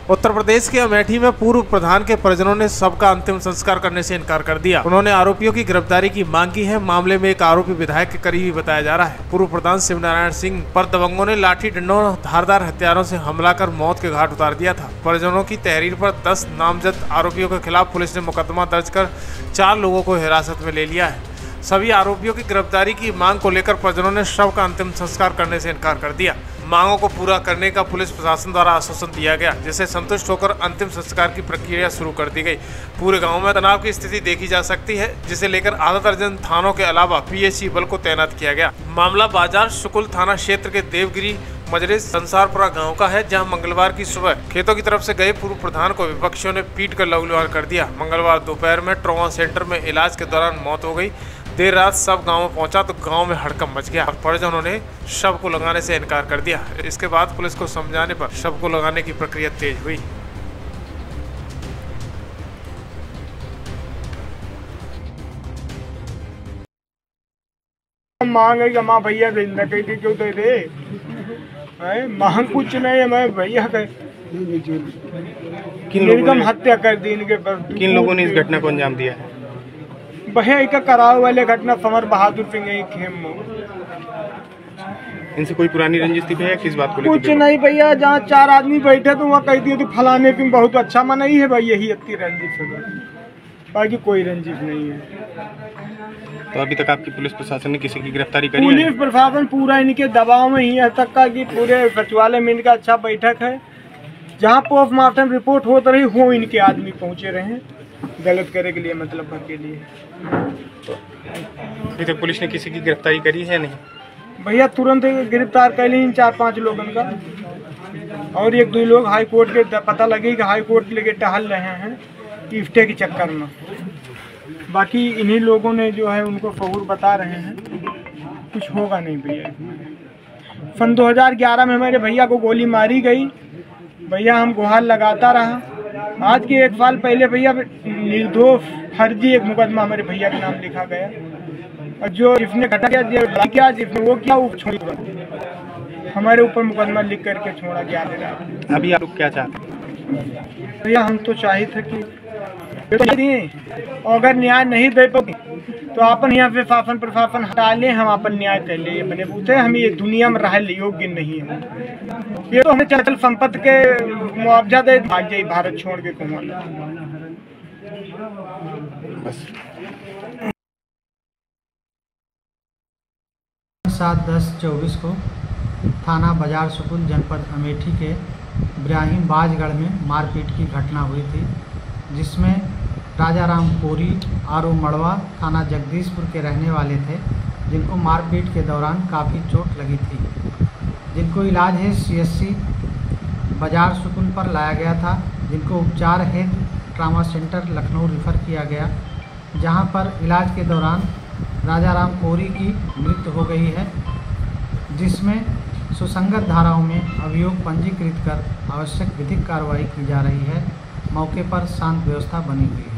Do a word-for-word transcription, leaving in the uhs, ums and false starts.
उत्तर प्रदेश के अमेठी में पूर्व प्रधान के परिजनों ने शव का अंतिम संस्कार करने से इनकार कर दिया। उन्होंने आरोपियों की गिरफ्तारी की मांग की है। मामले में एक आरोपी विधायक के करीबी बताया जा रहा है। पूर्व प्रधान शिवनारायण सिंह पर दबंगों ने लाठी डंडों धारदार हथियारों से हमला कर मौत के घाट उतार दिया था। परिजनों की तहरीर पर दस नामजद आरोपियों के खिलाफ पुलिस ने मुकदमा दर्ज कर चार लोगों को हिरासत में ले लिया है। सभी आरोपियों की गिरफ्तारी की मांग को लेकर परिजनों ने शव का अंतिम संस्कार करने से इनकार कर दिया। मांगों को पूरा करने का पुलिस प्रशासन द्वारा आश्वासन दिया गया, जिससे संतुष्ट होकर अंतिम संस्कार की प्रक्रिया शुरू कर दी गई। पूरे गांव में तनाव की स्थिति देखी जा सकती है, जिसे लेकर आधा दर्जन थानों के अलावा पीएसी बल को तैनात किया गया। मामला बाजार शुकुल थाना क्षेत्र के देवगिरी मजलिस संसारपुरा गांव का है, जहां मंगलवार की सुबह खेतों की तरफ से गए पूर्व प्रधान को विपक्षियों ने पीट कर लहूलुहान कर दिया। मंगलवार दोपहर में ट्रॉमा सेंटर में इलाज के दौरान मौत हो गई। देर रात शव गांव में पहुंचा तो गांव में हड़कंप मच गया। परिजनों ने शव को लगाने से इनकार कर दिया। इसके बाद पुलिस को समझाने पर शव को लगाने की प्रक्रिया तेज हुई। मांग है कि माँ भैया कहीं क्यों दे दे, मांग कुछ नहीं है। मैं भैया का निर्गम हत्या कर दी इनके पर। किन लोगों ने इस घटना को अंजाम दिया है? भैया का कराव वाले घटना समर बहादुर सिंह खेम। इनसे कोई पुरानी रंजिश थी भैया? किस बात को कुछ नहीं भैया, जहाँ चार आदमी बैठे तो वहाँ कह दिए तो फलाने पे बहुत अच्छा मना ही है भाई, यही इतनी रंजिश है, बाकी कोई रंजिश नहीं है। तो अभी तक आपकी पुलिस प्रशासन ने किसी की गिरफ्तारी करी? पुलिस प्रशासन पूरा इनके दबाव में ही है तक का कि पूरे सचिवालय में इनका अच्छा बैठक है। जहाँ पोस्टमार्टम रिपोर्ट हो रही हो इनके आदमी पहुँचे रहे गलत करे के लिए, मतलब भर के लिए। अभी तक पुलिस ने किसी की गिरफ्तारी करी है नहीं? भैया तुरंत गिरफ्तार कर ली चार पांच लोगों का, और एक दो लोग हाई कोर्ट के पता लगे कि हाई कोर्ट लेके टहल रहे हैं इफ्टे के चक्कर में। बाकी इन्हीं लोगों ने जो है उनको फहूर बता रहे हैं, कुछ होगा नहीं भैया। सन दो हज़ार ग्यारह में हमारे भैया को गोली मारी गई। भैया हम गुहार लगाता रहा। आज के एक साल पहले भैया निर्दोष फर्जी एक मुकदमा हमारे भैया के नाम लिखा गया, और जो जिसने घटा किया क्या जिसने वो क्या छोड़ हमारे ऊपर मुकदमा लिख करके छोड़ा गया। अभी आप लोग क्या चाहते हैं? भैया हम तो चाहिए थे कि अगर न्याय नहीं दे पाओगे तो अपन यहाँ पे शासन प्रशासन हटा ले, हम अपन न्याय कर ले। बने पूछे हम ये दुनिया में रह योग्य नहीं है। ये तो हमें चल संपत्ति के मुआवजा दे भाग जाए भारत छोड़ के कौन। सात दस चौबीस को थाना बाजार शुकुल जनपद अमेठी के इब्राहिम बाजगढ़ में मारपीट की घटना हुई थी, जिसमें राजाराम कोरी आरो मड़वा थाना जगदीशपुर के रहने वाले थे, जिनको मारपीट के दौरान काफ़ी चोट लगी थी, जिनको इलाज है सीएससी बाजार शुकुल पर लाया गया था, जिनको उपचार हेतु ट्रामा सेंटर लखनऊ रेफर किया गया, जहां पर इलाज के दौरान राजाराम कोरी की मृत्यु हो गई है, जिसमें सुसंगत धाराओं में अभियोग पंजीकृत कर आवश्यक विधिक कार्रवाई की जा रही है। मौके पर शांत व्यवस्था बनी हुई है।